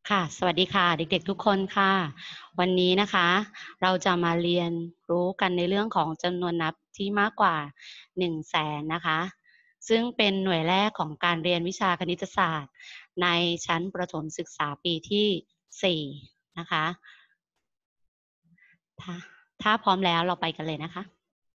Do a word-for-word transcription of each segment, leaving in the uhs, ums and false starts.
ค่ะสวัสดีค่ะเด็กๆทุกคนค่ะวันนี้นะคะเราจะมาเรียนรู้กันในเรื่องของจำนวนนับที่มากกว่าหนึ่งแสนนะคะซึ่งเป็นหน่วยแรกของการเรียนวิชาคณิตศาสตร์ในชั้นประถมศึกษาปีที่สี่นะคะถ้าถ้าพร้อมแล้วเราไปกันเลยนะคะ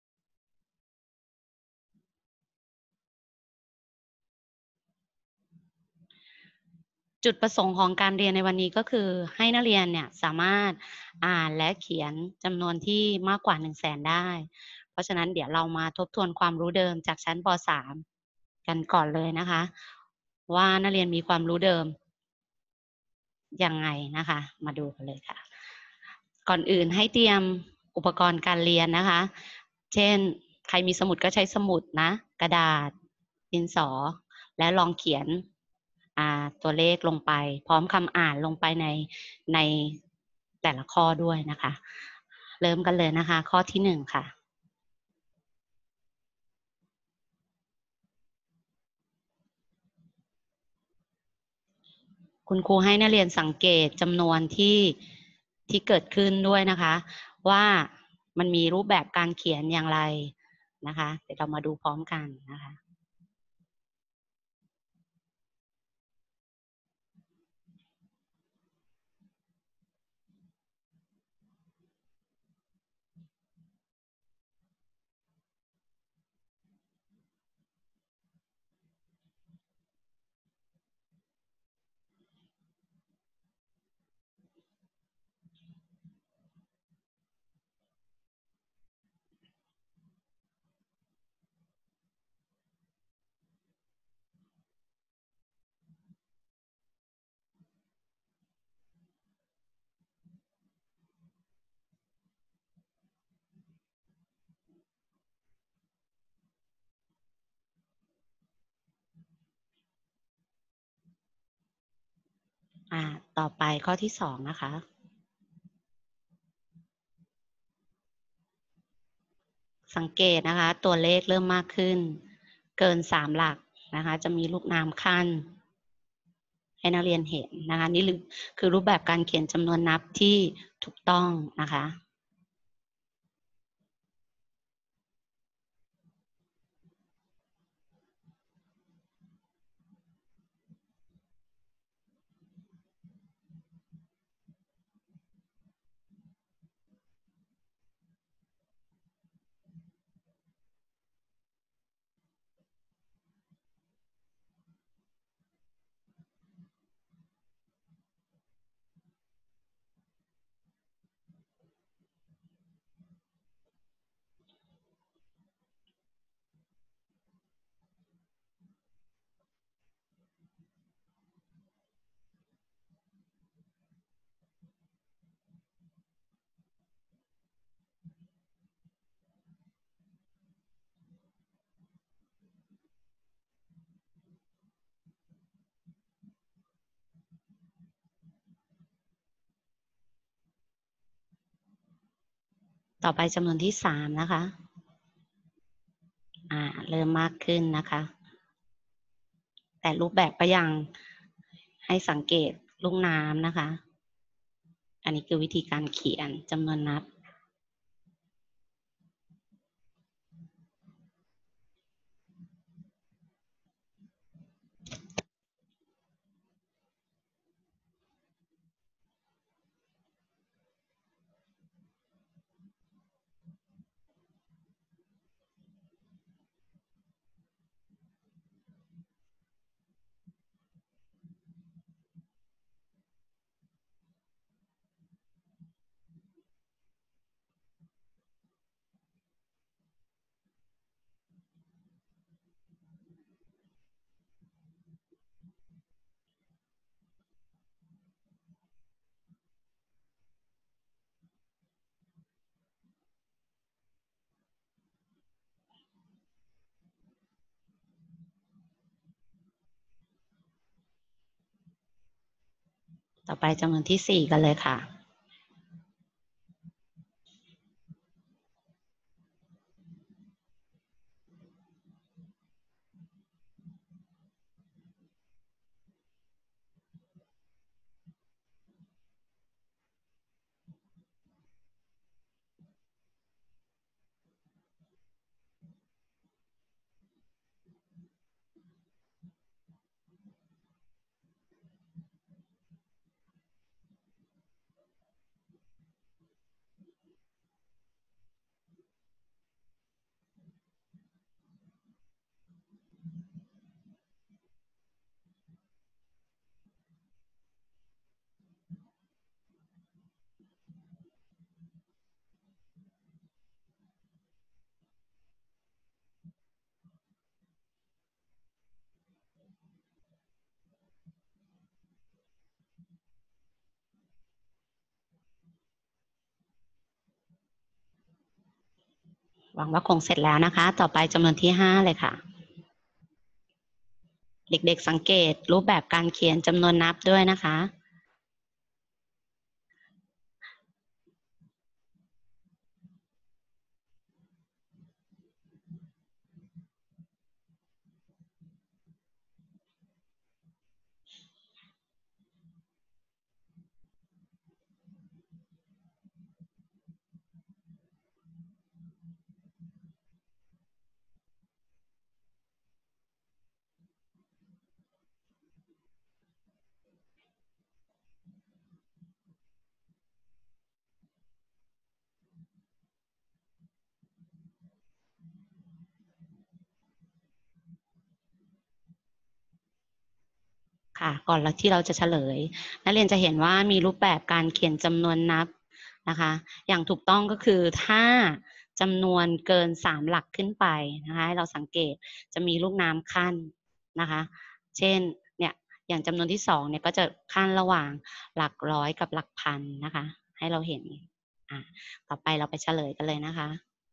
จุดประสงค์ของการเรียนในวันนี้ก็คือให้นักเรียนเนี่ยสามารถอ่านและเขียนจำนวนที่มากกว่าหนึ่งแสนได้ เพราะฉะนั้นเดี๋ยวเรามาทบทวนความรู้เดิมจากชั้นป .สาม กันก่อนเลยนะคะว่านักเรียนมีความรู้เดิมยังไงนะคะมาดูกันเลยค่ะก่อนอื่นให้เตรียมอุปกรณ์การเรียนนะคะเช่นใครมีสมุดก็ใช้สมุดนะกระดาษดินสอและลองเขียนตัวเลขลงไปพร้อมคำอ่านลงไปในในแต่ละข้อด้วยนะคะเริ่มกันเลยนะคะข้อที่หนึ่งค่ะคุณครูให้นักเรียนสังเกตจำนวนที่ที่เกิดขึ้นด้วยนะคะว่ามันมีรูปแบบการเขียนอย่างไรนะคะเดี๋ยวเรามาดูพร้อมกันนะคะอ่าต่อไปข้อที่สองนะคะสังเกตนะคะตัวเลขเริ่มมากขึ้นเกินสามหลักนะคะจะมีลูกน้ำขั้นให้นักเรียนเห็นนะคะนี่คือรูปแบบการเขียนจำนวนนับที่ถูกต้องนะคะ ต่อไปจำนวนที่สามนะคะอ่าเริ่มมากขึ้นนะคะแต่รูปแบบก็ยังให้สังเกตลูกน้ำนะคะอันนี้คือวิธีการเขียนจำนวนนับต่อไปจำนวนที่สี่กันเลยค่ะหวังว่าคงเสร็จแล้วนะคะ ต่อไปจำนวนที่ห้าเลยค่ะ เด็กๆสังเกตรูปแบบการเขียนจำนวนนับด้วยนะคะ ค่ะก่อนที่เราจะเฉลยนักเรียนจะเห็นว่ามีรูปแบบการเขียนจำนวนนับนะคะอย่างถูกต้องก็คือถ้าจำนวนเกินสามหลักขึ้นไปนะคะให้เราสังเกตจะมีลูกน้ำขั้นนะคะเช่นเนี่ยอย่างจำนวนที่สองเนี่ยก็จะขั้นระหว่างหลักร้อยกับหลักพันนะคะให้เราเห็นอ่ะต่อไปเราไปเฉลยกันเลยนะคะ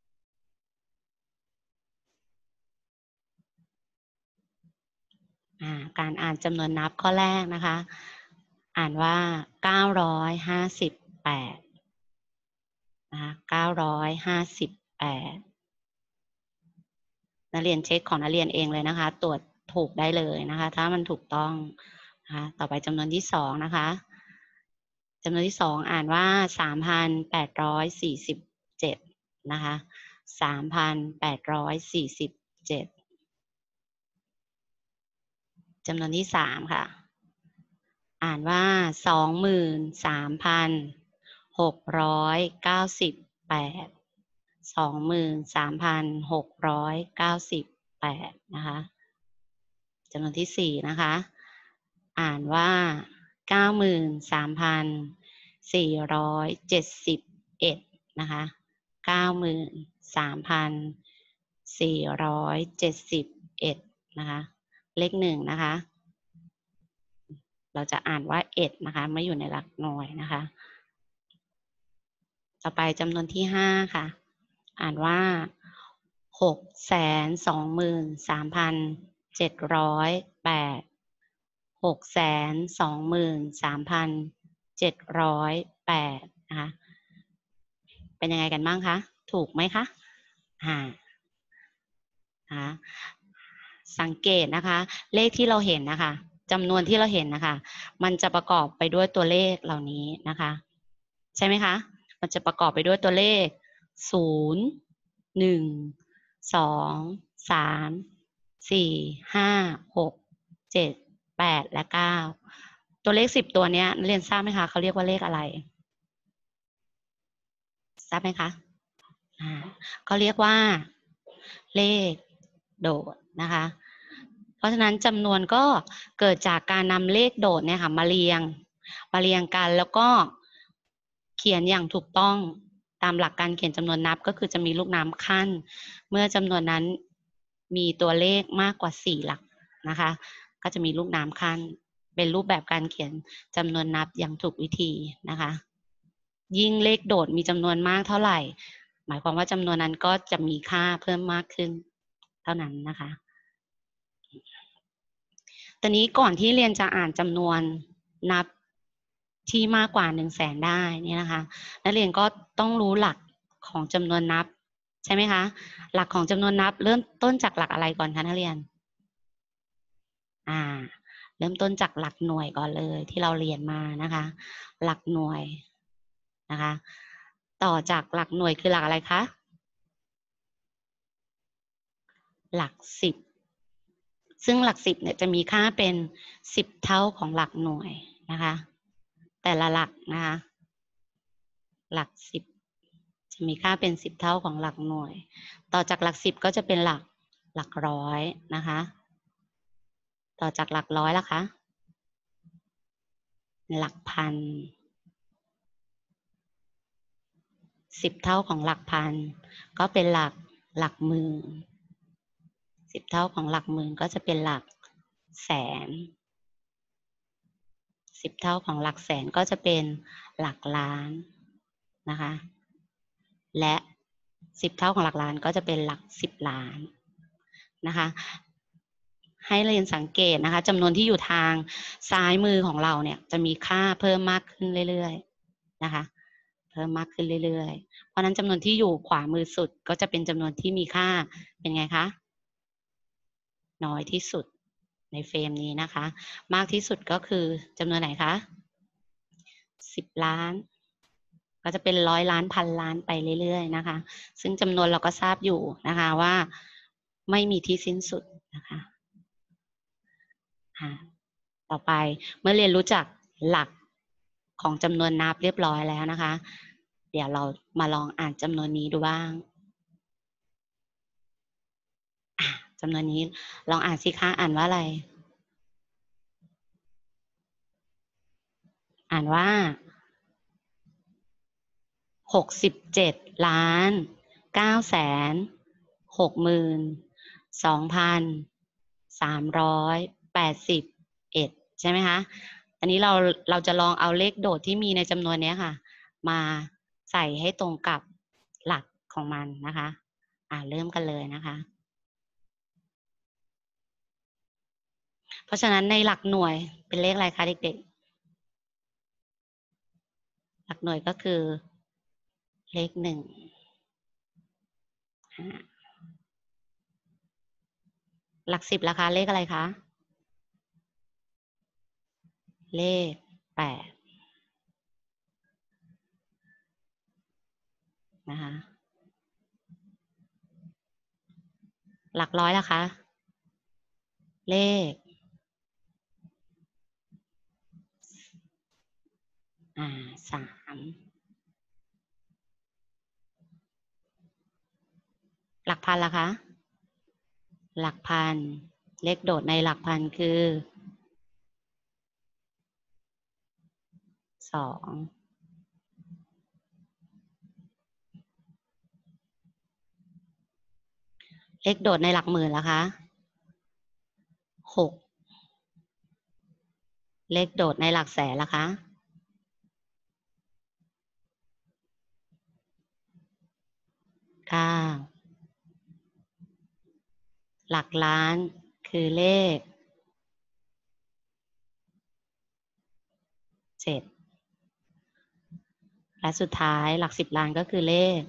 การอ่านจำนวนนับข้อแรกนะคะอ่านว่าเก้าร้อยห้าสิบแปดนะคะเก้าร้อยห้าสิบแปดนักเรียนเช็คของนักเรียนเองเลยนะคะตรวจถูกได้เลยนะคะถ้ามันถูกต้องนะคะต่อไปจำนวนที่สองนะคะจำนวนที่สองอ่านว่าสามพันแปดร้อยสี่สิบเจ็ดนะคะสามพันแปดร้อยสี่สิบเจ็ดจำนวนที่สามค่ะอ่านว่าสองหมื่นสามพันหกร้อยเก้าสิบแปดสองหมื่นสามพันหกร้อยเก้าสิบแปดนะคะจำนวนที่สี่นะคะอ่านว่าเก้าหมื่นสามพันสี่ร้อยเจ็ดสิบเอ็ดนะคะเก้าหมื่นสามพันสี่ร้อยเจ็ดสิบเอ็ดนะคะเลขหนึ่งนะคะเราจะอ่านว่าเอ็ดนะคะไม่อยู่ในหลักหน่วยนะคะต่อไปจำนวนที่ห้าค่ะอ่านว่าหกแสนสองหมื่นสามพันเจ็ดร้อยแปดหกแสนสองหมื่นสามพันเจ็ดร้อยแปดนะคะเป็นยังไงกันบ้างคะถูกไหมคะอ่าสังเกตนะคะเลขที่เราเห็นนะคะจำนวนที่เราเห็นนะคะมันจะประกอบไปด้วยตัวเลขเหล่านี้นะคะใช่ไหมคะมันจะประกอบไปด้วยตัวเลขศูนย์หนึ่งสองสามสี่ห้าหกเจ็ดแปดและเก้าตัวเลขสิบตัวเนี้ยเรียนทราบไหมคะเขาเรียกว่าเลขอะไรทราบไหมคะอ่าเขาเรียกว่าเลขโดดนะคะเพราะฉะนั้นจำนวนก็เกิดจากการนำเลขโดดเนี่ยค่ะมาเรียงมาเรียงกันแล้วก็เขียนอย่างถูกต้องตามหลักการเขียนจำนวนนับก็คือจะมีลูกน้ำขั้นเมื่อจำนวนนั้นมีตัวเลขมากกว่าสี่หลักนะคะก็จะมีลูกน้ำขั้นเป็นรูปแบบการเขียนจำนวนนับอย่างถูกวิธีนะคะยิ่งเลขโดดมีจำนวนมากเท่าไหร่หมายความว่าจำนวนนั้นก็จะมีค่าเพิ่มมากขึ้นเท่านั้นนะคะตอนนี้ก่อนที่เรียนจะอ่านจำนวนนับที่มากกว่าหนึ่งแสนได้นี่นะคะนักเรียนก็ต้องรู้หลักของจำนวนนับใช่ไหมคะหลักของจำนวนนับเริ่มต้นจากหลักอะไรก่อนคะนักเรียนอ่าเริ่มต้นจากหลักหน่วยก่อนเลยที่เราเรียนมานะคะหลักหน่วยนะคะต่อจากหลักหน่วยคือหลักอะไรคะหลักสิบซึ่งหลักสิบเนี่ยจะมีค่าเป็นสิบเท่าของหลักหน่วยนะคะแต่ละหลักนะคะหลักสิบจะมีค่าเป็นสิบเท่าของหลักหน่วยต่อจากหลักสิบก็จะเป็นหลักหลักร้อยนะคะต่อจากหลักร้อยล่ะคะหลักพันสิบเท่าของหลักพันก็เป็นหลักหลักหมื่นสิบเท่าของหลักหมื่นก็จะเป็นหลักแสนสิบเท่าของหลักแสนก็จะเป็นหลักล้านนะคะและสิบเท่าของหลักล้านก็จะเป็นหลักสิบล้านนะคะให้เรียนสังเกตนะคะจำนวนที่อยู่ทางซ้ายมือของเราเนี่ยจะมีค่าเพิ่มมากขึ้นเรื่อยๆนะคะเพิ่มมากขึ้นเรื่อยๆเพราะนั้นจำนวนที่อยู่ขวามือสุดก็จะเป็นจำนวนที่มีค่าเป็นไงคะน้อยที่สุดในเฟรมนี้นะคะมากที่สุดก็คือจำนวนไหนคะสิบล้านก็จะเป็นร้อยล้านพันล้านไปเรื่อยๆนะคะซึ่งจำนวนเราก็ทราบอยู่นะคะว่าไม่มีที่สิ้นสุดนะคะต่อไปเมื่อเรียนรู้จักหลักของจำนวนนับเรียบร้อยแล้วนะคะเดี๋ยวเรามาลองอ่านจำนวนนี้ดูบ้างจำนวนนี้ลองอ่านสิคะอ่านว่าอะไรอ่านว่าหกสิบเจ็ดล้านเก้าแสนหกหมื่นสองพันสามร้อยแปดสิบเอ็ดใช่ไหมคะอันนี้เราเราจะลองเอาเลขโดดที่มีในจำนวนนี้ค่ะมาใส่ให้ตรงกับหลักของมันนะคะอ่าเริ่มกันเลยนะคะเพราะฉะนั้นในหลักหน่วยเป็นเลขอะไรคะเด็กๆหลักหน่วยก็คือเลขหนึ่งหลักสิบราคาเลขอะไรคะเลขแปดนะคะหลักร้อยล่ะคะเลขอ่าสามหลักพันล่ะคะหลักพันเลขโดดในหลักพันคือสองเลขโดดในหลักหมื่นล่ะคะหกเลขโดดในหลักแสนล่ะคะเก้าหลักล้านคือเลขเจ็ดและสุดท้ายหลักสิบล้านก็คือเลข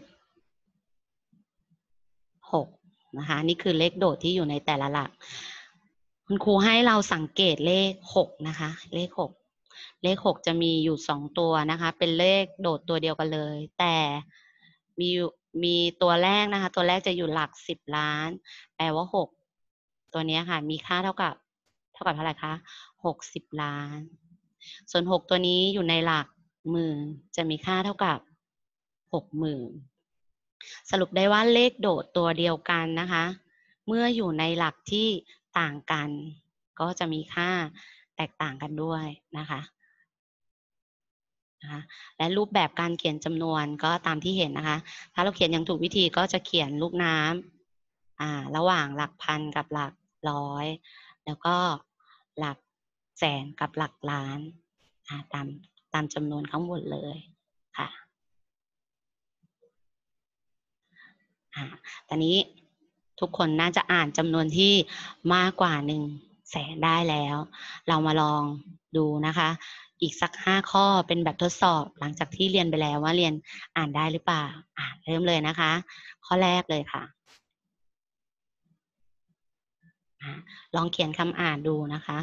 หกนะคะนี่คือเลขโดดที่อยู่ในแต่ละหลักคุณครูให้เราสังเกตเลขหกนะคะเลขหกเลขหกจะมีอยู่สองตัวนะคะเป็นเลขโดดตัวเดียวกันเลยแต่มีมีตัวแรกนะคะตัวแรกจะอยู่หลักสิบล้านแปลว่าหกตัวนี้ค่ะมีค่าเท่ากับเท่ากับเท่าไหร่คะหกสิบล้านส่วนหกตัวนี้อยู่ในหลักหมื่นจะมีค่าเท่ากับหกหมื่นสรุปได้ว่าเลขโดดตัวเดียวกันนะคะเมื่ออยู่ในหลักที่ต่างกันก็จะมีค่าแตกต่างกันด้วยนะคะนะคะและรูปแบบการเขียนจำนวนก็ตามที่เห็นนะคะถ้าเราเขียนอย่างถูกวิธีก็จะเขียนลูกน้ำอ่าระหว่างหลักพันกับหลักร้อยแล้วก็หลักแสนกับหลักล้านอ่าตามตามจำนวนข้างบนเลยค่ะอ่าตอนนี้ทุกคนน่าจะอ่านจำนวนที่มากกว่าหนึ่งแสนได้แล้ว เรามาลองดูนะคะ อีกสักห้าข้อเป็นแบบทดสอบหลังจากที่เรียนไปแล้วว่าเรียนอ่านได้หรือเปล่าอ่าเริ่มเลยนะคะ ข้อแรกเลยค่ะลองเขียนคำอ่านดูนะคะ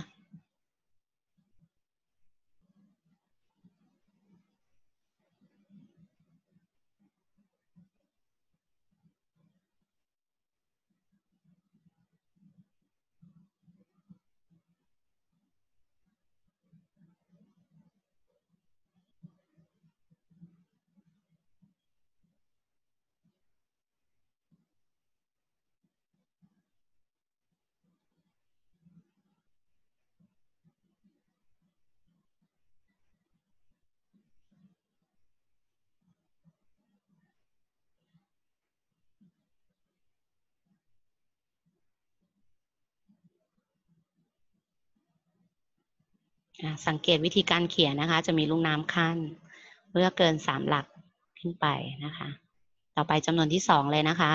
สังเกตวิธีการเขียนนะคะ จะมีลูกน้ำขั้นเมื่อเกินสามหลักขึ้นไปนะคะต่อไปจำนวนที่สองเลยนะคะ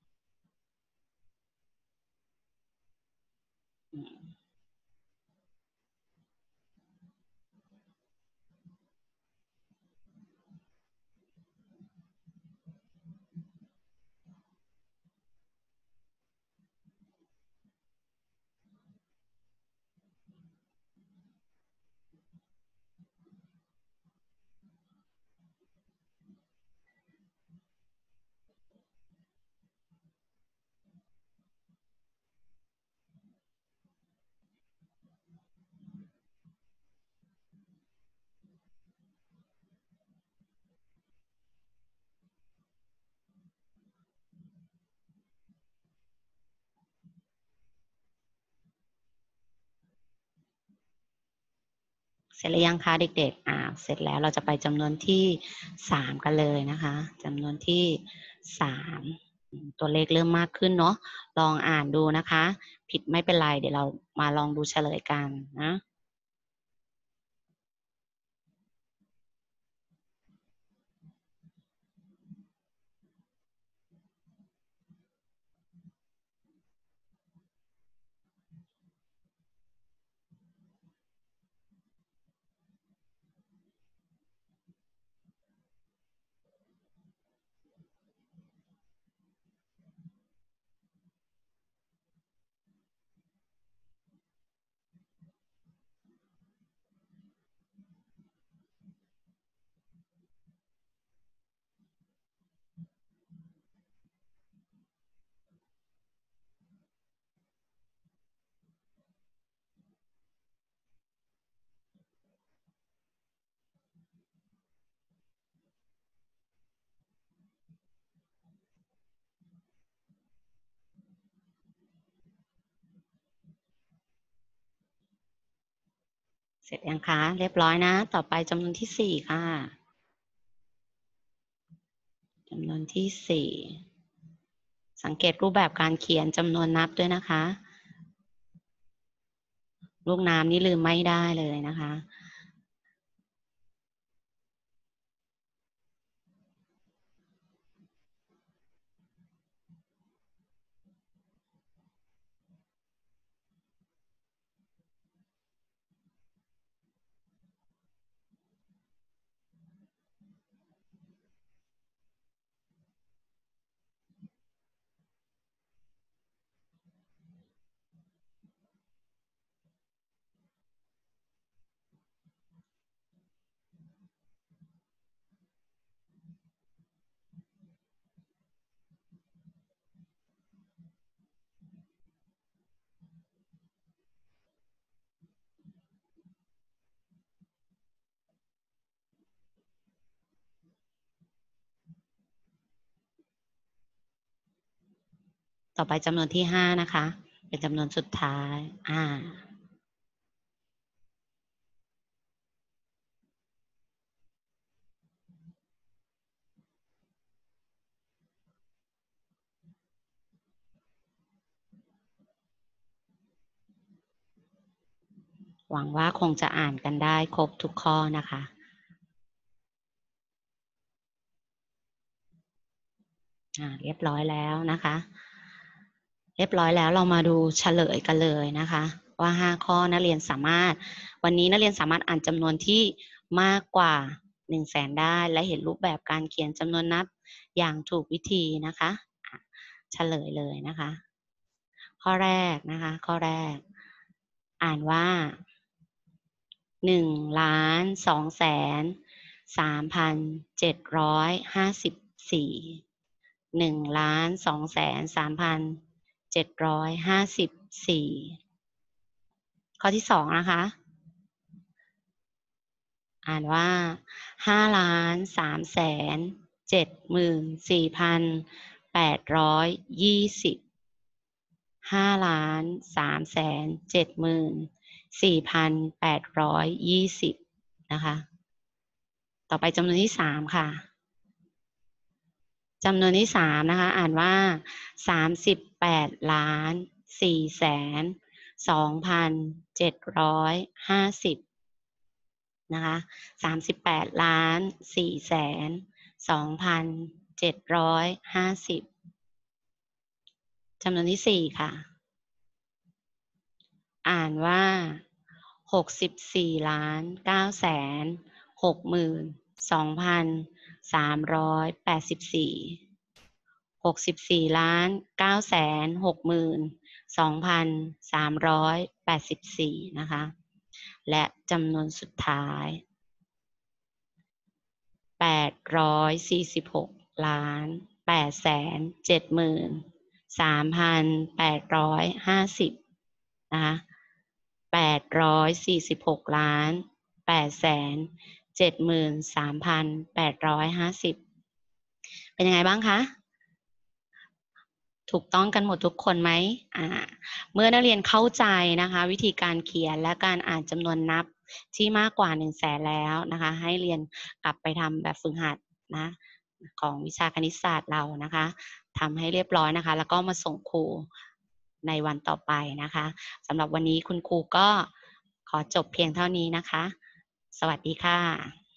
เสร็จหรือยังคะเด็กๆอ่าเสร็จแล้วเราจะไปจำนวนที่สามกันเลยนะคะจำนวนที่สามตัวเลขเริ่มมากขึ้นเนาะลองอ่านดูนะคะ ผิดไม่เป็นไรเดี๋ยวเรามาลองดูเฉลยกันนะเสร็จยังคะเรียบร้อยนะ ต่อไปจำนวนที่สี่ค่ะจำนวนที่สี่สังเกตรูปแบบการเขียนจำนวนนับด้วยนะคะ ลูกน้ำนี่ลืมไม่ได้เลยนะคะ ต่อไปจำนวนที่ห้านะคะ เป็นจำนวนสุดท้าย อ่า หวังว่าคงจะอ่านกันได้ครบทุกข้อนะคะ อ่า เรียบร้อยแล้วนะคะ เรียบร้อยแล้วเรามาดูเฉลยกันเลยนะคะ ว่าห้าข้อนักเรียนสามารถ วันนี้นักเรียนสามารถอ่านจำนวนที่มากกว่าหนึ่งแสนได้ และเห็นรูปแบบการเขียนจำนวนนับอย่างถูกวิธีนะคะะเฉลยเลยนะคะ ข้อแรกนะคะ ข้อแรก อ่านว่าหนึ่งล้านสองแสนสามพันเจ็ดร้อยห้าสิบสี่หนึ่งล้านสองแสนสามพันเจ็ดร้อยห้าสิบสี่ข้อที่สองนะคะ อ่านว่าห้าล้านสามแสนเจ็ดหมื่นสี่พันแปดร้อยยี่สิบห้าล้านสามแสนเจ็ดหมื่นสี่พันแปดร้อยยี่สิบนะคะ ต่อไปจำนวนที่สามค่ะ จำนวนที่สามนะคะ อ่านว่าสามสิบแปดล้านสี่แสนสองพันเจ็ดร้อยห้าสิบนะคะสามสิบแปดล้านสี่แสนสองพันเจ็ดร้อยห้าสิบจำนวนที่สี่ค่ะอ่านว่าหกสิบสี่ล้านเก้าแสนหกหมื่นสองพันสามร้อยแปดสิบสี่หกสิบสี่ล้านเก้าแสนหกหมื่นสองพันสามร้อยแปดสิบสี่นะคะและจำนวนสุดท้ายแปดร้อยสี่สิบหกล้านแปดแสนเจ็ดหมื่นสามพันแปดร้อยห้าสิบนะคะแปดร้อยสี่สิบหกล้านแปดแสนเจ็ดหมื่นสามพันแปดร้อยห้าสิบเป็นยังไงบ้างคะถูกต้องกันหมดทุกคนไหมอ่าเมื่อนักเรียนเข้าใจนะคะวิธีการเขียนและการอ่านจำนวนนับที่มากกว่าหนึ่งแสนแล้วนะคะให้เรียนกลับไปทำแบบฝึกหัดนะของวิชาคณิตศาสตร์เรานะคะทำให้เรียบร้อยนะคะแล้วก็มาส่งครูในวันต่อไปนะคะสำหรับวันนี้คุณครูก็ขอจบเพียงเท่านี้นะคะสวัสดีค่ะ